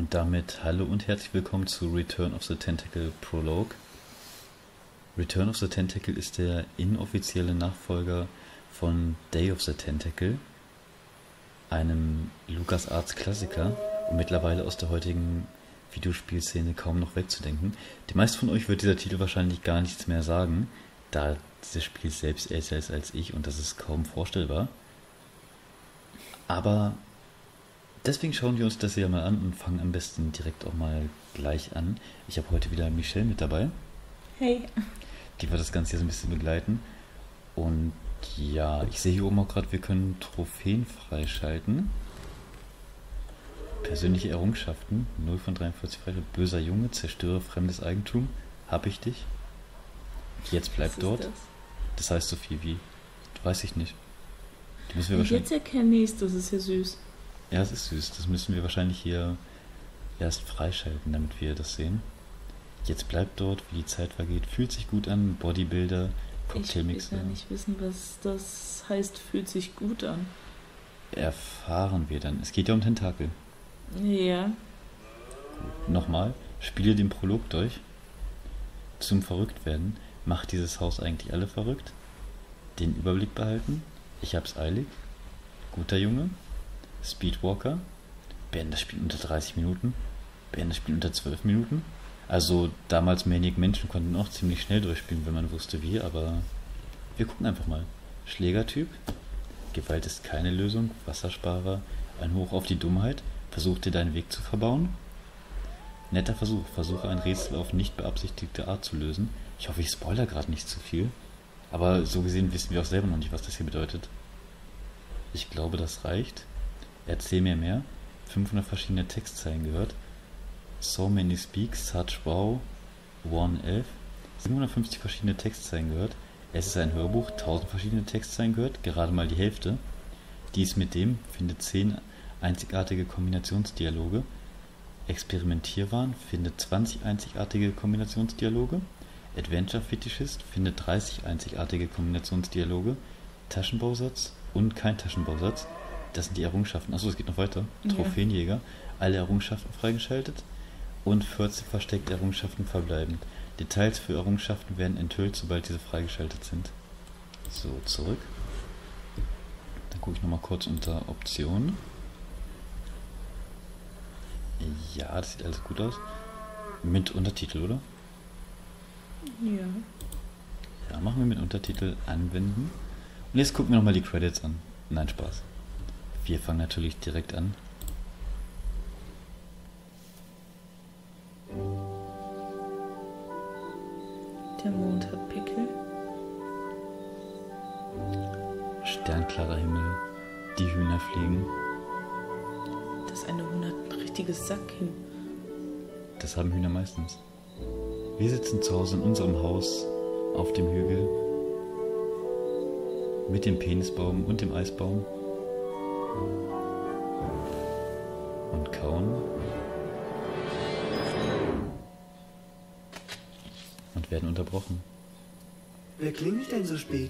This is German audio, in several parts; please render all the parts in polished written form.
Und damit hallo und herzlich willkommen zu Return of the Tentacle Prologue. Return of the Tentacle ist der inoffizielle Nachfolger von Day of the Tentacle, einem LucasArts Klassiker und mittlerweile aus der heutigen Videospielszene kaum noch wegzudenken. Den meisten von euch wird dieser Titel wahrscheinlich gar nichts mehr sagen, da dieses Spiel selbst älter ist als ich und das ist kaum vorstellbar. Aber deswegen schauen wir uns das hier mal an und fangen am besten direkt auch mal gleich an. Ich habe heute wieder Michelle mit dabei. Hey. Die wird das Ganze hier so ein bisschen begleiten. Und ja, ich sehe hier oben auch gerade, wir können Trophäen freischalten. Persönliche Errungenschaften, 0 von 43 freischalten. Böser Junge, zerstöre fremdes Eigentum. Hab ich dich. Jetzt bleib dort. Das heißt so viel wie, weiß ich nicht. Die müssen wir wahrscheinlich... Jetzt erkenne ich es, das ist ja süß. Ja, es ist süß. Das müssen wir wahrscheinlich hier erst freischalten, damit wir das sehen. Jetzt bleibt dort, wie die Zeit vergeht. Fühlt sich gut an. Bodybuilder, Cocktailmixer. Ich will gar nicht wissen, was das heißt, fühlt sich gut an. Erfahren wir dann. Es geht ja um Tentakel. Ja. Gut. Nochmal. Spiele den Prolog durch. Zum Verrücktwerden. Macht dieses Haus eigentlich alle verrückt? Den Überblick behalten. Ich hab's eilig. Guter Junge. Speedwalker. Beende das Spiel unter 30 Minuten. Beende das Spiel unter 12 Minuten. Also damals Maniac Mansion konnten auch ziemlich schnell durchspielen, wenn man wusste wie, aber wir gucken einfach mal. Schlägertyp. Gewalt ist keine Lösung. Wassersparer. Ein Hoch auf die Dummheit. Versuch dir deinen Weg zu verbauen. Netter Versuch. Versuche ein Rätsel auf nicht beabsichtigte Art zu lösen. Ich hoffe, ich spoilere gerade nicht zu viel. Aber so gesehen wissen wir auch selber noch nicht, was das hier bedeutet. Ich glaube, das reicht. Erzähl mir mehr. 500 verschiedene Textzeilen gehört. So many speaks, such wow, 111. 750 verschiedene Textzeilen gehört. Es ist ein Hörbuch, 1000 verschiedene Textzeilen gehört, gerade mal die Hälfte. Dies mit dem, findet 10 einzigartige Kombinationsdialoge. Experimentierwahn, findet 20 einzigartige Kombinationsdialoge. Adventure Fetischist, findet 30 einzigartige Kombinationsdialoge. Taschenbausatz und kein Taschenbausatz. Das sind die Errungenschaften. Achso, es geht noch weiter. Ja. Trophäenjäger. Alle Errungenschaften freigeschaltet. Und 14 versteckte Errungenschaften verbleibend. Details für Errungenschaften werden enthüllt, sobald diese freigeschaltet sind. So, zurück. Dann gucke ich nochmal kurz unter Optionen. Ja, das sieht alles gut aus. Mit Untertitel, oder? Ja. Ja, machen wir mit Untertitel anwenden. Und jetzt gucken wir nochmal die Credits an. Nein, Spaß. Wir fangen natürlich direkt an. Der Mond hat Pickel. Sternklarer Himmel. Die Hühner fliegen. Das eine Huhn hat ein richtiges Sack hin. Das haben Hühner meistens. Wir sitzen zu Hause in unserem Haus auf dem Hügel mit dem Penisbaum und dem Eisbaum und kauen und werden unterbrochen. Wer klingelt denn so spät?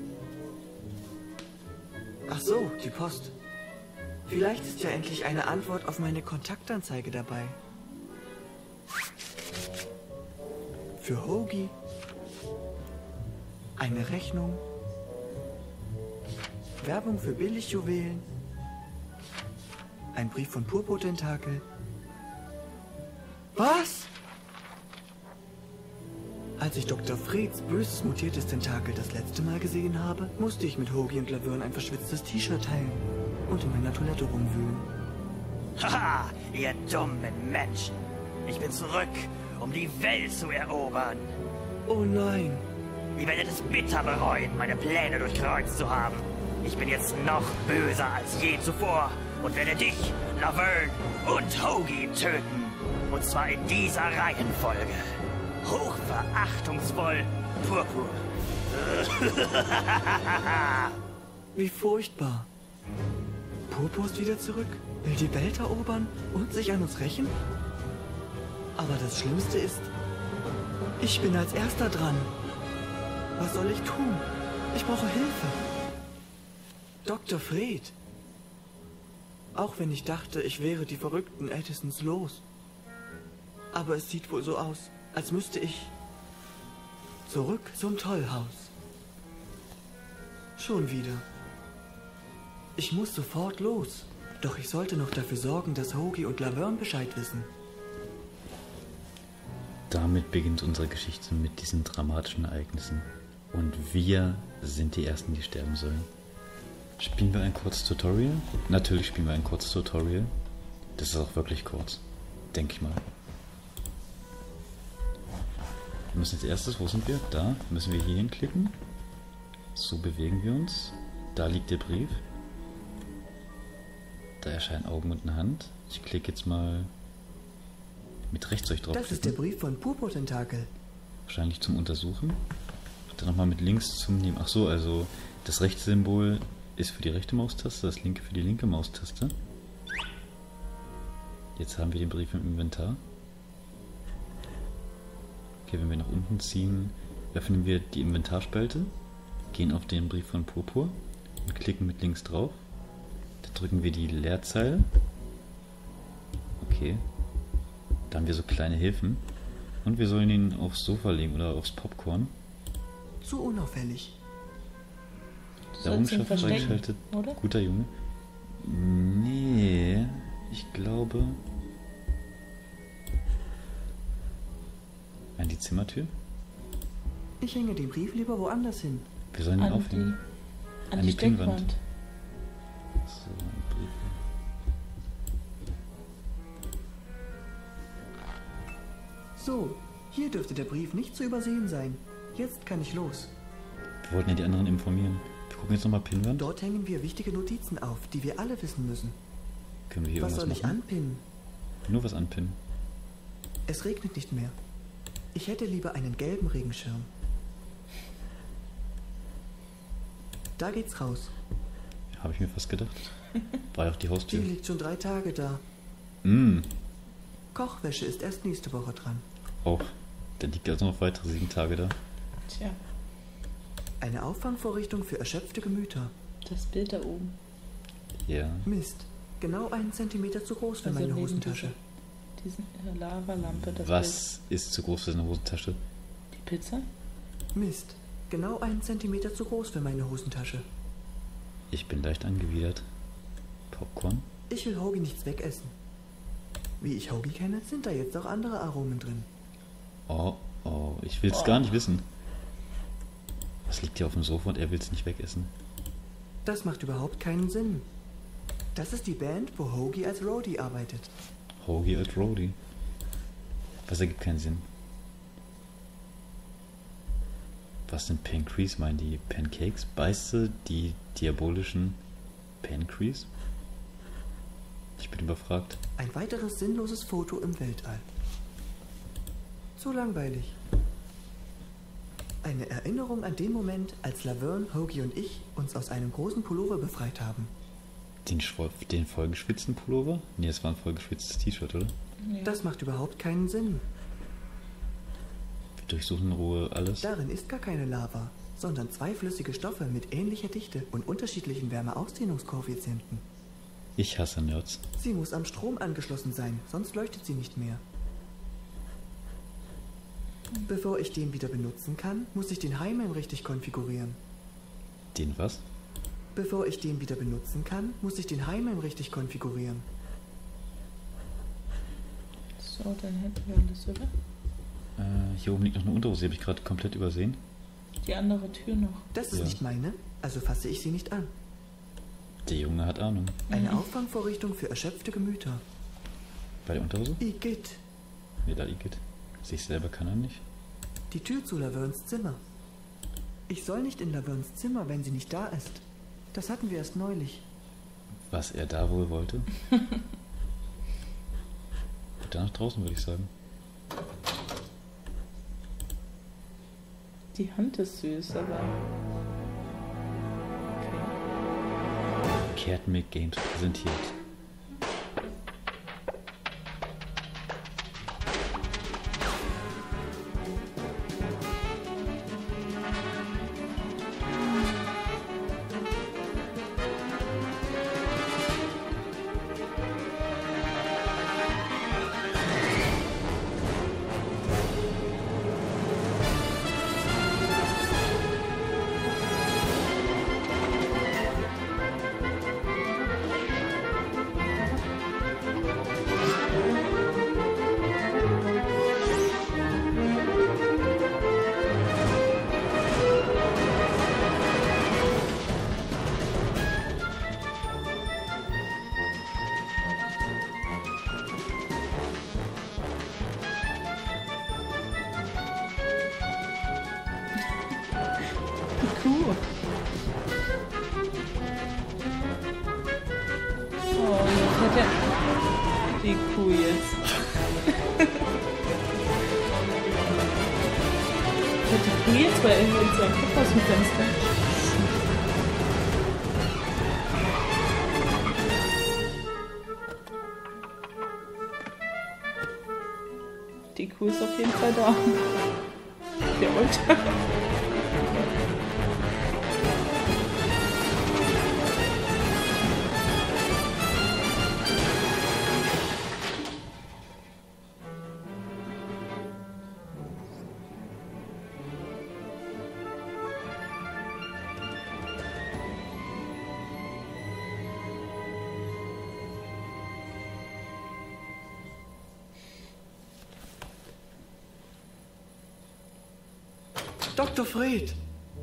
Ach so, die Post. Vielleicht ist ja endlich eine Antwort auf meine Kontaktanzeige dabei. Für Hoagie. Eine Rechnung. Werbung für Billigjuwelen. Ein Brief von Purpurtentakel. Was? Als ich Dr. Freds böses mutiertes Tentakel das letzte Mal gesehen habe, musste ich mit Hoagie und Laverne ein verschwitztes T-Shirt teilen und in meiner Toilette rumwühlen. Haha, ihr dummen Menschen. Ich bin zurück, um die Welt zu erobern. Oh nein. Ihr werdet es bitter bereuen, meine Pläne durchkreuzt zu haben. Ich bin jetzt noch böser als je zuvor und werde dich, Laverne und Hoagie töten. Und zwar in dieser Reihenfolge. Hochverachtungsvoll, Purpur. Wie furchtbar. Purpur ist wieder zurück, will die Welt erobern und sich an uns rächen? Aber das Schlimmste ist, ich bin als Erster dran. Was soll ich tun? Ich brauche Hilfe. Dr. Fred. Auch wenn ich dachte, ich wäre die verrückten Edisons los. Aber es sieht wohl so aus, als müsste ich zurück zum Tollhaus. Schon wieder. Ich muss sofort los. Doch ich sollte noch dafür sorgen, dass Hoagie und Laverne Bescheid wissen. Damit beginnt unsere Geschichte mit diesen dramatischen Ereignissen. Und wir sind die Ersten, die sterben sollen. Spielen wir ein kurzes Tutorial? Natürlich spielen wir ein kurzes Tutorial. Das ist auch wirklich kurz. Denke ich mal. Wir müssen als erstes, wo sind wir? Da müssen wir hier hinklicken. So bewegen wir uns. Da liegt der Brief. Da erscheinen Augen und eine Hand. Ich klicke jetzt mal mit Rechtszeug drauf. Das ist der Brief von Purpur-Tentakel. Wahrscheinlich zum Untersuchen. Dann nochmal mit links zum Nehmen. Ach so, also das rechte Symbol ist für die rechte Maustaste, das linke für die linke Maustaste. Jetzt haben wir den Brief im Inventar. Okay, wenn wir nach unten ziehen, öffnen wir die Inventarspalte, gehen auf den Brief von Purpur und klicken mit links drauf. Da drücken wir die Leerzeile. Okay. Da haben wir so kleine Hilfen. Und wir sollen ihn aufs Sofa legen oder aufs Popcorn. Zu unauffällig. Errungenschaft freigeschaltet. Oder? Guter Junge. Nee, ich glaube... An die Zimmertür? Ich hänge den Brief lieber woanders hin. Wir sollen ihn An aufhängen. An die Steckwand. So, Briefe. So, hier dürfte der Brief nicht zu übersehen sein. Jetzt kann ich los. Wir wollten ja die anderen informieren. Wir gucken jetzt nochmal Pinnwand. Dort hängen wir wichtige Notizen auf, die wir alle wissen müssen. Können wir hier Was irgendwas soll ich machen? anpinnen? Nur was anpinnen. Es regnet nicht mehr. Ich hätte lieber einen gelben Regenschirm. Da geht's raus. Habe ich mir fast gedacht. War ja auch die Die Haustür. liegt schon 3 Tage da. Mm. Kochwäsche ist erst nächste Woche dran. Auch. Dann liegt also noch weitere 7 Tage da. Tja, Eine Auffangvorrichtung für erschöpfte Gemüter. das Bild da oben. Ja. Mist. Genau 1 Zentimeter zu groß für Also meine neben Hosentasche. Diesen Lavalampe. Das Was ist zu groß für seine Hosentasche? Bild. Die Pizza? Mist. Genau 1 Zentimeter zu groß für meine Hosentasche. Ich bin leicht angewidert. Popcorn? Ich will Hoagie nichts wegessen. Wie ich Hoagie kenne, sind da jetzt auch andere Aromen drin. Oh, ich will's gar nicht wissen. Was liegt hier auf dem Sofa und er will's nicht wegessen? Das macht überhaupt keinen Sinn. Das ist die Band, wo Hoagie als Roadie arbeitet. Hoagie als Roadie. Was ergibt keinen Sinn. Was sind Pancreas? Meinen die Pancakes? Beiße die diabolischen Pancreas? Ich bin überfragt. Ein weiteres sinnloses Foto im Weltall. Zu langweilig. Eine Erinnerung an den Moment, als Laverne, Hoagie und ich uns aus einem großen Pullover befreit haben. Den vollgeschwitzten Pullover? Nee, es war ein vollgeschwitztes T-Shirt, oder? Ja. Das macht überhaupt keinen Sinn. Wir durchsuchen in Ruhe alles. Darin ist gar keine Lava, sondern 2 flüssige Stoffe mit ähnlicher Dichte und unterschiedlichen Wärmeausdehnungskoeffizienten. Ich hasse Nerds. Sie muss am Strom angeschlossen sein, sonst leuchtet sie nicht mehr. Bevor ich den wieder benutzen kann, muss ich den Heimen richtig konfigurieren. Den was? Bevor ich den wieder benutzen kann, muss ich den Heimen richtig konfigurieren. So, dann hätten wir alles, oder? Hier oben liegt noch eine Unterhose, die habe ich gerade komplett übersehen. Die andere Tür noch. Das ist Ja. nicht meine, also fasse ich sie nicht an. Der Junge hat Ahnung. Eine Auffangvorrichtung für erschöpfte Gemüter. Bei der Unterhose? Igitt. Nee, da Igitt. Sich selber kann er nicht. Die Tür zu Lavernes Zimmer. Ich soll nicht in Lavernes Zimmer, wenn sie nicht da ist. Das hatten wir erst neulich. Was er da wohl wollte? Dann nach draußen, würde ich sagen. Die Hand ist süß, aber... Okay. Catmic Games präsentiert. hat er die Kuh jetzt? Hat die Kuh jetzt, weil er mit seinem Kopf aus dem Fenster? Die Kuh ist auf jeden Fall da. Der Euter. Dr. Fred!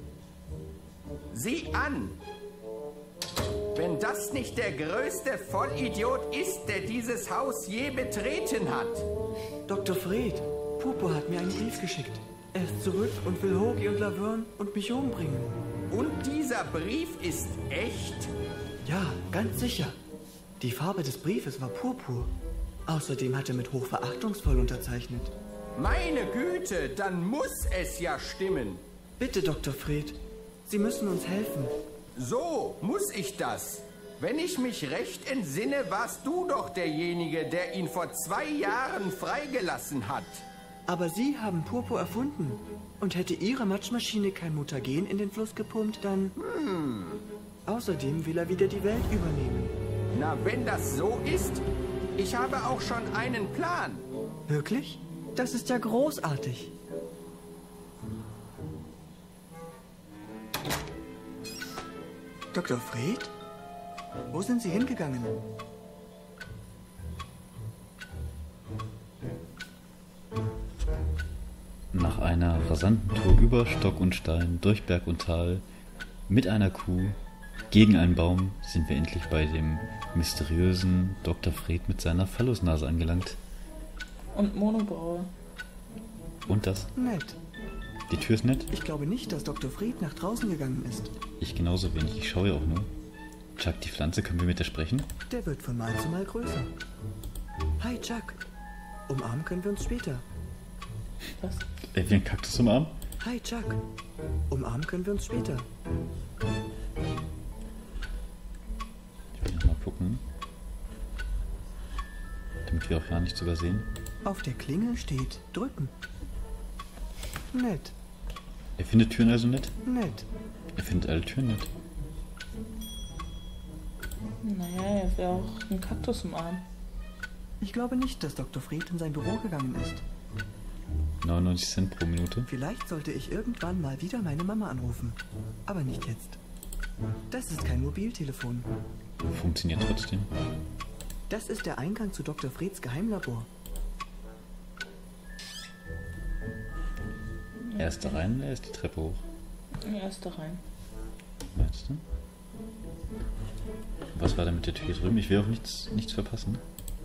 Sieh an! Wenn das nicht der größte Vollidiot ist, der dieses Haus je betreten hat. Dr. Fred, Pupo hat mir einen Brief geschickt. Er ist zurück und will Hoagie und Laverne und mich umbringen. Und dieser Brief ist echt? Ja, ganz sicher. Die Farbe des Briefes war purpur. Außerdem hat er mit hochverachtungsvoll unterzeichnet. Meine Güte, dann muss es ja stimmen. Bitte, Dr. Fred, Sie müssen uns helfen. So muss ich das. Wenn ich mich recht entsinne, warst du doch derjenige, der ihn vor 2 Jahren freigelassen hat. Aber Sie haben Purpur erfunden. Und hätte Ihre Matschmaschine kein Mutagen in den Fluss gepumpt, dann... Außerdem will er wieder die Welt übernehmen. Na, wenn das so ist, ich habe auch schon einen Plan. Wirklich? Das ist ja großartig. Dr. Fred? Wo sind Sie hingegangen? Nach einer rasanten Tour über Stock und Stein, durch Berg und Tal, mit einer Kuh, gegen einen Baum, sind wir endlich bei dem mysteriösen Dr. Fred mit seiner Phallusnase angelangt. Und Monobraue. Und das? Nett. Die Tür ist nett? Ich glaube nicht, dass Dr. Fred nach draußen gegangen ist. Ich genauso wenig, ich schaue ja auch nur. Chuck, die Pflanze, können wir mit der sprechen? Der wird von Mal zu Mal größer. Hi, Chuck. Umarmen können wir uns später. Was? Wie ein Kaktus umarmen? Hi, Chuck. Umarmen können wir uns später. Ich will nochmal gucken. Damit wir auch ja nichts übersehen. Auf der Klingel steht drücken. Nett, Er findet Türen also nett? nett. Er findet alle Türen nett. Naja, er wäre auch ein Kaktus umarmen. Ich glaube nicht, dass Dr. Fred in sein Büro gegangen ist. 99 Cent pro Minute. Vielleicht sollte ich irgendwann mal wieder meine Mama anrufen. Aber nicht jetzt. Das ist kein Mobiltelefon. Funktioniert trotzdem. Das ist der Eingang zu Dr. Freds Geheimlabor. Erst da rein, er ist die Treppe hoch. Er ist da rein. Meinst du? Was war da mit der Tür drüben? Ich will auch nichts verpassen.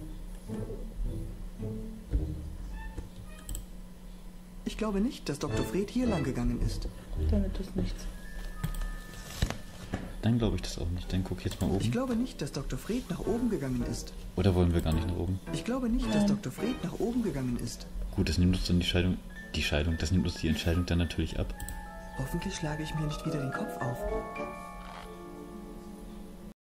Ich glaube nicht, dass Dr. Fred hier lang gegangen ist. Damit ist nichts. Dann glaube ich das auch nicht. Dann guck jetzt mal Ich oben. glaube nicht, dass Dr. Fred nach oben gegangen ist. Oder wollen wir gar nicht nach oben? Ich glaube nicht, dass Dr. Fred nach oben gegangen ist. Gut, das nimmt uns dann das nimmt uns die Entscheidung dann natürlich ab. Hoffentlich schlage ich mir nicht wieder den Kopf auf.